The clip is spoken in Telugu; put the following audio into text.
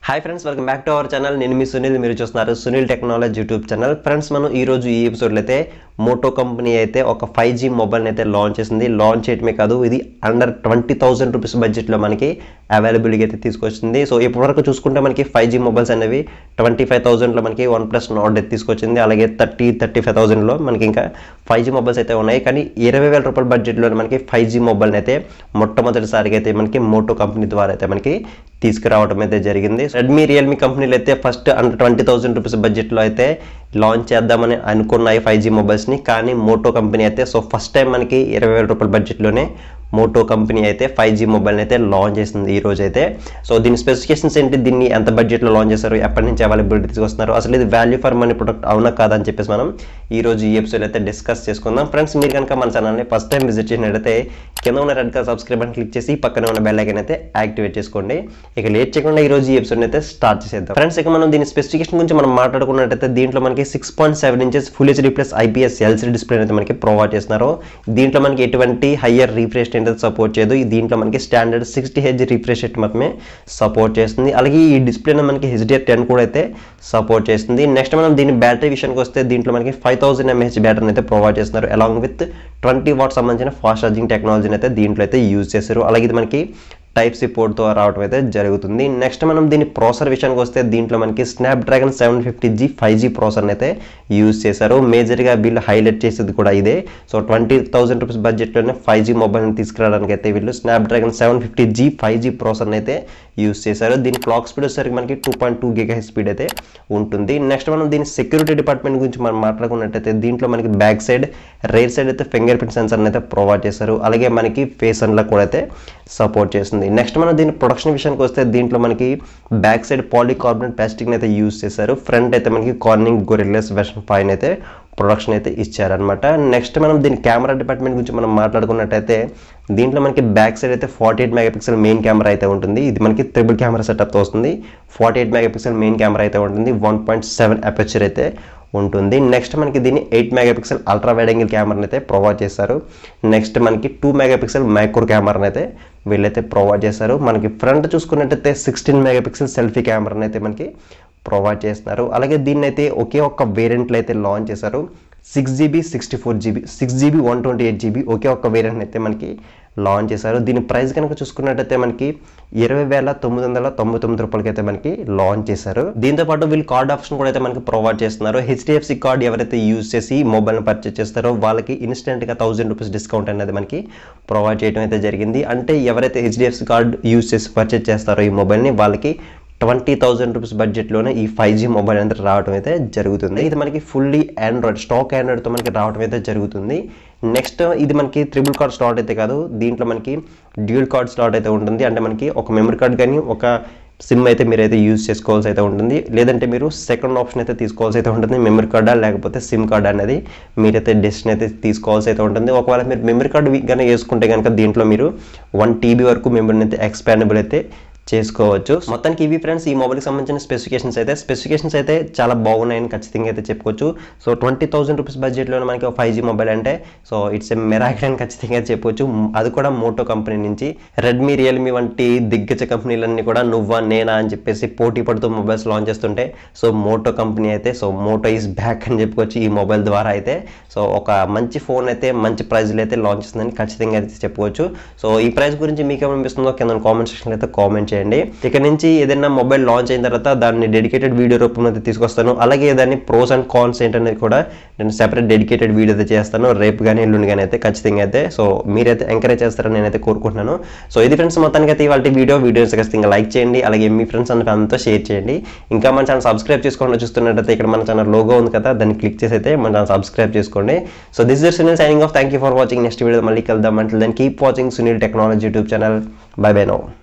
Hi friends, welcome back to our channel. నేను మీ సునీల్, మీరు చూస్తున్నారు Sunil technology YouTube channel. Friends, మనం ఈరోజు ఈ ఎపిసోడ్లో అయితే మోటో కంపెనీ అయితే ఒక 5G మొబైల్ని అయితే లాంచ్ చేసింది. లాంచ్ చేయడమే కాదు, ఇది అండర్ 20,000 రూపీస్ బడ్జెట్లో మనకి అవైలబిలిటీ అయితే తీసుకొచ్చింది. సో ఇప్పటివరకు చూసుకుంటే మనకి 5G మొబైల్స్ అనేవి 25,000లో మనకి Oneplus Nord అయితే తీసుకొచ్చింది. అలాగే 35,000లో మనకి ఇంకా 5G మొబైల్స్ అయితే ఉన్నాయి. కానీ 20,000 రూపాయల బడ్జెట్లో మనకి 5G మొబైల్ని అయితే మొట్టమొదటిసారిగా అయితే మనకి మోటో కంపెనీ ద్వారా అయితే మనకి తీసుకురావడం అయితే జరిగింది. రెడ్మీ, రియల్మీ కంపెనీలు అయితే ఫస్ట్ అండర్ 20,000 రూపీస్ బడ్జెట్లో అయితే లాంచ్ చేద్దామని అనుకున్నాయి 5G మొబైల్స్ని. కానీ మోటో కంపెనీ అయితే ఫస్ట్ టైం మనకి 20,000 రూపాయల బడ్జెట్లోనే మోటో కంపెనీ అయితే 5G మొబైల్ని అయితే లాంచ్ చేసింది ఈ రోజు అయితే. సో దీని స్పెసిఫికేషన్స్ ఏంటి, దీన్ని ఎంత బడ్జెట్లో లాంచ్ చేస్తారు, ఎప్పటి నుంచి అవైలబిలిటీ తీసుకొస్తున్నారు, అసలు ఇది వాల్యూ ఫర్ మనీ ప్రొడక్ట్ అవునా కాదా అని చెప్పేసి మనం ఈ రోజు ఈ ఎపిసోడ్ అయితే డిస్కస్ చేసుకుందాం. ఫ్రెండ్స్, మీరు కనుక మన ఛానల్ని ఫస్ట్ టైం విజిట్ చేసినట్టయితే కింద ఉన్న రెడ్ కలర్ సబ్స్క్రైబ్ అని క్లిక్ చేసి పక్కన ఉన్న బెల్ ఐకాన్ అయితే యాక్టివేట్ చేసుకోండి. ఇక లేట్ చేయకుండా ఈ రోజు ఈ ఎపిసోడ్ అయితే స్టార్ట్ చేసేద్దాం. ఫ్రెండ్స్, ఇక మనం దీని స్పెసిఫికేషన్ గురించి మనం మాట్లాడుకున్నట్టయితే దీంట్లో మనకి 6.7 inches full HD plus IPS LCD display అయితే మనకి ప్రొవైడ్ చేస్తున్నారు. దీంట్లో మనకి ఎటువంటి హయ్యర్ రీఫ్రెష్ రేట్ అయితే సపోర్ట్ చేయదు. దీంట్లో మనకి స్టాండర్డ్ 60Hz రిఫ్రెష్ రేట్ మాత్రమే సపోర్ట్ చేస్తుంది. అలాగే ఈ డిస్ప్లేలో మనకి HDR10 కూడా అయితే సపోర్ట్ చేస్తుంది. నెక్స్ట్ మనం దీని బ్యాటరీ విషయానికి వస్తే దీంట్లో మనకి 5000 mAh బ్యాటరీని అయితే ప్రొవైడ్ చేస్తున్నారు. అలాంగ్ విత్ 20 వాట్ సంబంధించిన ఫాస్ట్ ఛార్జింగ్ టెక్నాలజీని అయితే దీంట్లో అయితే యూజ్ చేశారు. అలాగే ఇది మనకి Type-C పోర్ట్తో రావడం అయితే జరుగుతుంది. నెక్స్ట్ మనం దీని ప్రాసెసర్ విషయానికి వస్తే దీంట్లో మనకి స్నాప్డ్రాగన్ 750G 5G ప్రాసెసర్ని అయితే యూజ్ చేశారు. మేజర్గా వీళ్ళు హైలైట్ చేసేది కూడా ఇదే. సో 20,000 రూపీస్ బడ్జెట్లోనే 5G మొబైల్ని తీసుకురావడానికి అయితే వీళ్ళు స్నాప్డ్రాగన్ 750G 5G ప్రాసెసర్ని అయితే యూజ్ చేశారు. దీని క్లాక్ స్పీడ్ వచ్చేసరికి మనకి 2.2 GHz స్పీడ్ అయితే ఉంటుంది. నెక్స్ట్ మనం దీని సెక్యూరిటీ డిపార్ట్మెంట్ గురించి మనం మాట్లాడుకున్నట్టయితే దీంట్లో మనకి బ్యాక్ సైడ్, రేర్ సైడ్ అయితే ఫింగర్ ప్రింట్ సెన్సర్ని అయితే ప్రొవైడ్ చేశారు. అలాగే మనకి ఫేస్ అన్లాక్ కూడా అయితే సపోర్ట్ చేస్తుంది. నెక్స్ట్ మనం దీని ప్రొడక్షన్ విషయానికి వస్తే దీంట్లో మనకి బ్యాక్ సైడ్ పాలికార్బోనేట్ ప్లాస్టిక్ని అయితే యూజ్ చేశారు. ఫ్రంట్ అయితే మనకి కార్నింగ్ గొరిల్లాస్ వెర్షన్ 5 అయితే ప్రొడక్షన్ అయితే ఇచ్చారనమాట. నెక్స్ట్ మనం దీని కెమెరా డిపార్ట్మెంట్ గురించి మనం మాట్లాడుకున్నట్టయితే దీంట్లో మనకి బ్యాక్ సైడ్ అయితే 48 మెగాపిక్సెల్ మెయిన్ కెమెరా అయితే ఉంటుంది. ఇది మనకి ట్రిపుల్ కెమెరా సెటప్తో వస్తుంది. 48 మెగాపిక్సెల్ మెయిన్ కెమెరా అయితే ఉంటుంది. 1.7 అపర్చర్ అయితే ఉంటుంది. నెక్స్ట్ మనకి దీన్ని 8 మెగాపిక్సెల్ అల్ట్రా వైడ్ యాంగిల్ కెమెరాని అయితే ప్రొవైడ్ చేస్తారు. నెక్స్ట్ మనకి 2 మెగాపిక్సెల్ మైక్రో కెమెరాని అయితే వీళ్ళైతే ప్రొవైడ్ చేస్తారు. మనకి ఫ్రంట్ చూసుకున్నట్టయితే 16 మెగాపిక్సెల్ సెల్ఫీ కెమెరాని అయితే మనకి ప్రొవైడ్ చేస్తున్నారు. అలాగే దీన్ని అయితే ఒకే ఒక్క వేరియంట్లో అయితే లాంచ్ చేశారు. 6GB 64GB 6GB 128GB ఒకే ఒక్క వేరియంట్ అయితే మనకి లాంచ్ చేశారు. దీని ప్రైస్ కనుక చూసుకున్నట్టయితే మనకి 20,999 రూపాయలకి అయితే మనకి లాంచ్ చేశారు. దీంతో పాటు వీళ్ళు కార్డ్ ఆప్షన్ కూడా అయితే మనకి ప్రొవైడ్ చేస్తున్నారు. HDFC కార్డ్ ఎవరైతే యూజ్ చేసి మొబైల్ని పర్చేస్ చేస్తారో వాళ్ళకి ఇన్స్టెంట్గా 1000 రూపీస్ డిస్కౌంట్ అనేది మనకి ప్రొవైడ్ చేయడం అయితే జరిగింది. అంటే ఎవరైతే HDFC కార్డ్ యూజ్ చేసి పర్చేస్ చేస్తారో ఈ మొబైల్ని వాళ్ళకి 20,000 రూపీస్ బడ్జెట్లోనే ఈ 5G మొబైల్ అనేది రావడం అయితే జరుగుతుంది. ఇది మనకి ఫుల్లీ ఆండ్రాయిడ్ స్టాక్ ఆండ్రాయిడ్తో మనకి రావడం అయితే జరుగుతుంది. నెక్స్ట్ ఇది మనకి ట్రిపుల్ కార్డ్ స్లాట్ అయితే కాదు, దీంట్లో మనకి డ్యూయల్ కార్డ్ స్లాట్ అయితే ఉంటుంది. అంటే మనకి ఒక మెమరీ కార్డ్ కానీ ఒక సిమ్ అయితే మీరైతే యూజ్ చేసుకోవాల్సి అయితే ఉంటుంది. లేదంటే మీరు సెకండ్ ఆప్షన్ అయితే తీసుకోవాల్సి అయితే ఉంటుంది. మెమరీ కార్డా లేకపోతే సిమ్ కార్డ్ అనేది మీరైతే డెసిషన్ అయితే తీసుకోవాల్సి అయితే ఉంటుంది. ఒకవేళ మీరు మెమరీ కార్డు కానీ వేసుకుంటే కనుక దీంట్లో మీరు 1 TB వరకు మెమరీని అయితే ఎక్స్పాండబుల్ అయితే చేసుకోవచ్చు. మొత్తానికి ఇవి ఫ్రెండ్స్ ఈ మొబైల్కి సంబంధించిన స్పెసిఫికేషన్స్ అయితే చాలా బాగున్నాయని ఖచ్చితంగా అయితే చెప్పుకోవచ్చు. సో 20,000 రూపీస్ బడ్జెట్లో మనకి 5G మొబైల్ అంటే సో ఇట్స్ ఏ మిరాకిల్ అని ఖచ్చితంగా చెప్పొచ్చు. అది కూడా మోటో కంపెనీ నుంచి. రెడ్మీ, రియల్మీ వంటి దిగ్గజ కంపెనీలన్నీ కూడా నువ్వా నేనా అని చెప్పేసి పోటీ పడుతూ మొబైల్స్ లాంచ్ చేస్తుంటే సో మోటో కంపెనీ అయితే సో మోటో ఈజ్ బ్యాక్ అని చెప్పుకోవచ్చు ఈ మొబైల్ ద్వారా అయితే. సో ఒక మంచి ఫోన్ అయితే మంచి ప్రైస్లో అయితే లాంచ్ చేస్తుందని ఖచ్చితంగా అయితే చెప్పుకోవచ్చు. సో ఈ ప్రైస్ గురించి మీకు ఏమనిపిస్తుందో కింద కామెంట్ సెక్షన్లో అయితే కామెంట్ చేయండి. ఇక నుంచి ఏదైనా మొబైల్ లాంచ్ అయిన తర్వాత దాన్ని డెడికేటెడ్ వీడియో రూపంలో అయితే తీసుకొస్తాను. అలాగే దాన్ని ప్రోస్ అండ్ కాన్స్ ఏంటనేది కూడా నేను సెపరేట్ డెడికేటెడ్ వీడియో అయితే చేస్తాను. రేపు కానీ ఎల్లుండి కానీ అయితే ఖచ్చితంగా అయితే సో మీరైతే ఎంకరేజ్ చేస్తారని నేనైతే కోరుకుంటున్నాను. సో ఇది ఫ్రెండ్స్ మొత్తానికి అయితే ఇవాళ వీడియోస్ ఖచ్చితంగా లైక్ చేయండి. అలాగే మీ ఫ్రెండ్స్ అండ్ ఫ్యామిలీతో షేర్ చేయండి. ఇంకా మన ఛానల్ సబ్స్క్రైబ్ చేసుకోండి. చూస్తున్నట్టయితే ఇక్కడ మన ఛానల్ లోగో ఉంది కదా, దాన్ని క్లిక్ చేసి అయితే మన ఛానల్ సబ్స్క్రైబ్ చేసుకోండి. So this is Sunil signing off. Thank you for watching. Next video మళ్ళీ కలుద్దాం. Until then keep watching Sunil technology YouTube channel. Bye bye now.